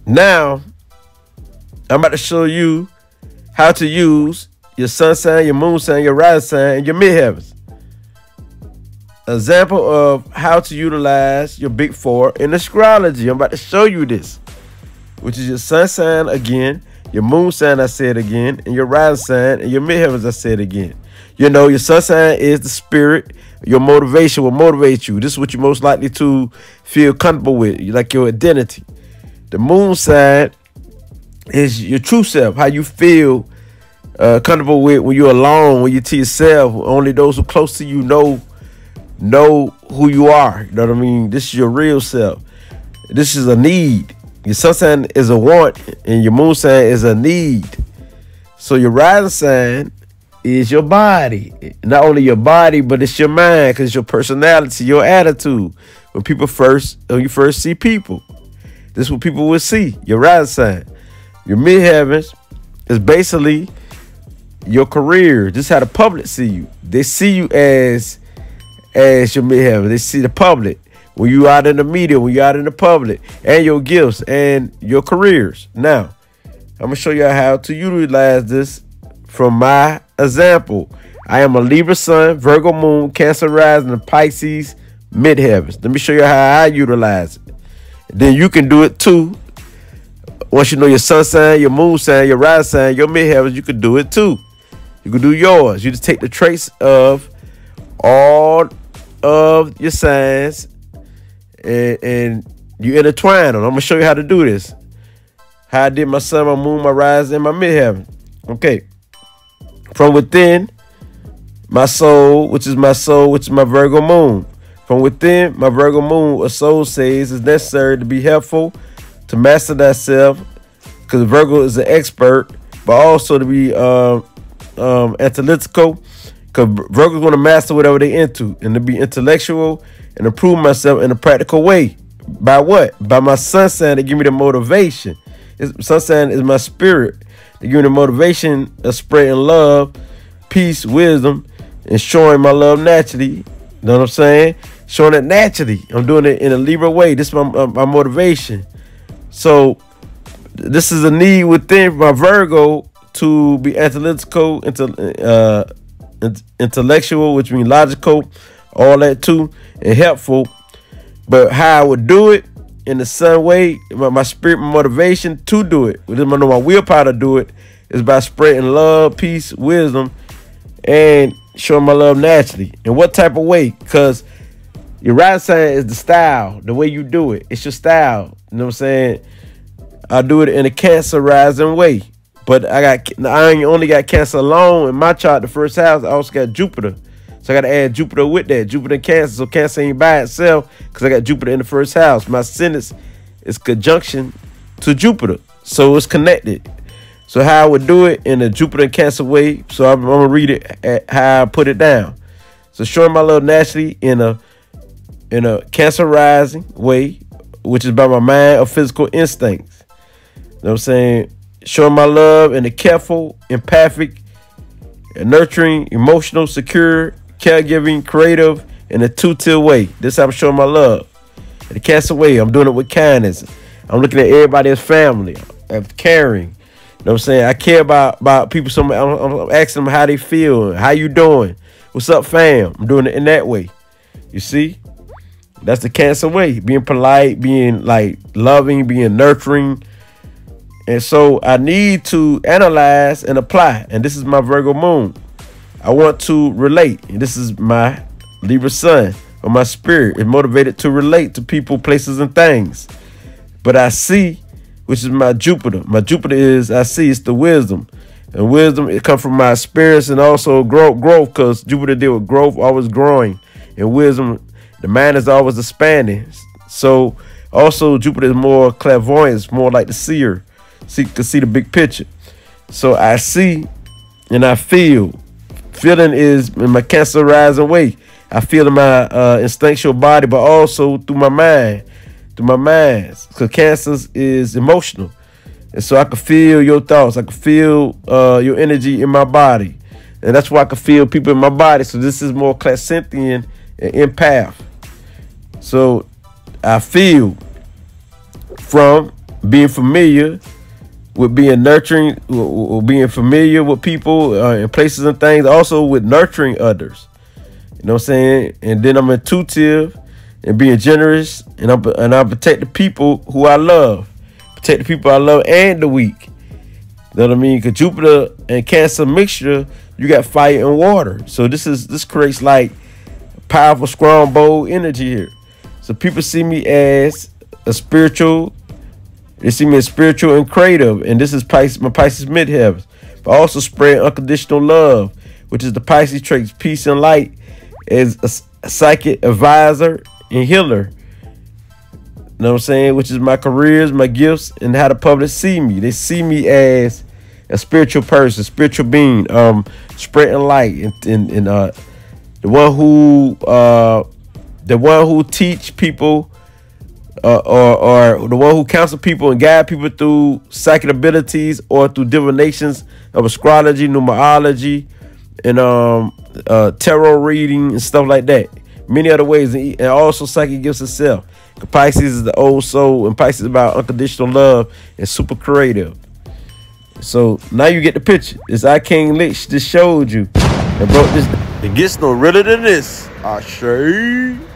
Now, I'm about to show you how to use your sun sign, your moon sign, your rising sign, and your midheavens. Example of how to utilize your big four in astrology. I'm about to show you this, which is your sun sign again, your moon sign, I said again, and your rising sign, and your midheavens, I said again. You know, your sun sign is the spirit. Your motivation will motivate you. This is what you're most likely to feel comfortable with, like your identity. The moon sign is your true self, how you feel comfortable with when you're alone, when you're to yourself. Only those who are close to you know who you are. You know what I mean? This is your real self. This is a need. Your sun sign is a want, and your moon sign is a need. So your rising sign is your body. Not only your body, but it's your mind, because it's your personality, your attitude. When you first see people, this is what people will see. Your rising sign. Your midheavens is basically your career. This is how the public see you. They see you as your midheaven. They see the public. When you out in the media, when you out in the public, and your gifts and your careers. Now, I'm gonna show you how to utilize this from my example. I am a Libra sun, Virgo moon, Cancer rising, and Pisces midheavens. Let me show you how I utilize it. Then you can do it too. Once you know your sun sign, your moon sign, your rising sign, your midheavens, you can do it too. You can do yours. You just take the traits of all of your signs and you intertwine them. I'm gonna show you how to do this. How I did my sun, my moon, my rising, and my midheaven. Okay. From within, my soul, which is my Virgo moon. From within, my Virgo moon, a soul says, is necessary to be helpful, to master thyself, because Virgo is an expert, but also to be analytical, because Virgo's want to master whatever they into, and to be intellectual and improve myself in a practical way. By what? By my sun sign to give me the motivation. Sun sign is my spirit. To give me the motivation of spreading love, peace, wisdom, and showing my love naturally. You know what I'm saying? Showing it naturally. I'm doing it in a Libra way. This is my motivation. So this is a need within my Virgo to be analytical, intellectual, which means logical, all that too, and helpful. But how I would do it in the sun way, my spirit, my motivation to do it, with my willpower to do it, is by spreading love, peace, wisdom, and showing my love naturally. In what type of way? Because your rising sign is the style, the way you do it. It's your style. You know what I'm saying? I do it in a Cancer rising way. But I ain't only got Cancer alone in my chart, the first house. I also got Jupiter. So I got to add Jupiter with that. Jupiter and Cancer. So Cancer ain't by itself because I got Jupiter in the first house. My ascendant is conjunction to Jupiter. So it's connected. So how I would do it in a Jupiter and Cancer way. So I'm going to read it how I put it down. So showing my love naturally in a Cancer rising way, which is by my mind or physical instincts. You know what I'm saying? Showing my love in a careful, empathic, nurturing, emotional, secure, caregiving, creative, in a two-tier way. This is how I'm showing my love. In the Cancer way, I'm doing it with kindness. I'm looking at everybody as family. I'm caring. You know what I'm saying? I care about people. I'm asking them how they feel. How you doing? What's up, fam? I'm doing it in that way. You see? That's the Cancer way. Being polite, being like loving, being nurturing. And so I need to analyze and apply. And this is my Virgo moon. I want to relate. And this is my Libra sun, or my spirit is motivated to relate to people, places, and things. But I see, which is my Jupiter. My Jupiter is, I see, it's the wisdom. And wisdom, it comes from my experience and also growth, because Jupiter deal with growth, always growing. And wisdom, the mind is always expanding. So also Jupiter is more clairvoyant, more like the seer. Can see the big picture. So I see and I feel. Feeling is in my Cancer rising way. I feel in my instinctual body, but also through my mind. Through my mind. Because Cancer is emotional. And so I can feel your thoughts. I can feel your energy in my body. And that's why I can feel people in my body. So this is more clairsentient and empath. So I feel from being familiar with being nurturing, with being familiar with people and places and things, also with nurturing others. You know what I'm saying? And then I'm intuitive and being generous, and I protect the people who I love. Protect the people I love and the weak. You know what I mean? Because Jupiter and Cancer mixture, you got fire and water. So this creates like powerful, strong, bold energy here. So people see me as a spiritual. They see me as spiritual and creative, and this is Pisces, my Pisces midheavens. But also spread unconditional love, which is the Pisces traits, peace and light, as a psychic advisor and healer. You know what I'm saying? Which is my careers, my gifts, and how the public see me. They see me as a spiritual person, spiritual being, spreading light, and the one who teach people. Or the one who counsel people and guide people through psychic abilities or through divinations of astrology, numerology, and tarot reading and stuff like that. Many other ways, and also psychic gifts itself. Pisces is the old soul, and Pisces is about unconditional love and super creative. So now you get the picture. This Arcane Lich just showed you. And bro, it gets no realer than this. I say.